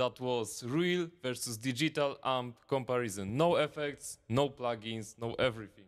that was real versus digital amp comparison. No effects, no plugins, no everything.